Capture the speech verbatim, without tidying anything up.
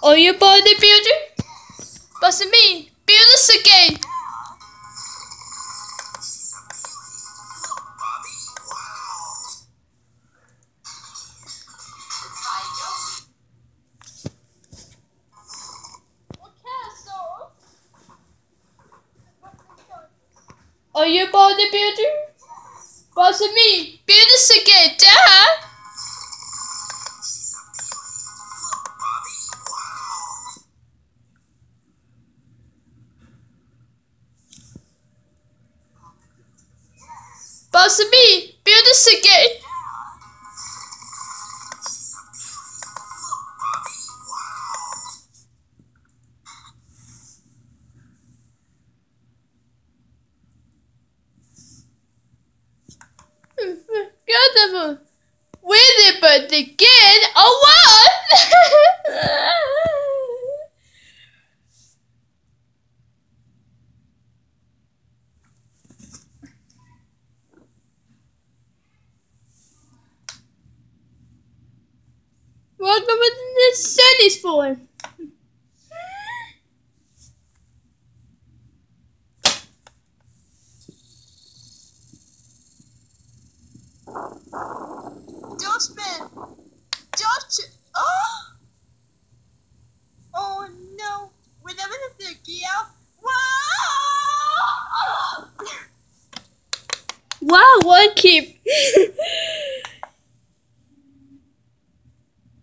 Are you bodybuilder? But me, build us again. Are you bodybuilder? But me, build us again, Dad. Boss me, build us again. Beautiful. Really, but again, oh what? What the sun is for? Dustbin! Dust! Oh! Oh no! Whenever the gear. Wow! Wow, what keep?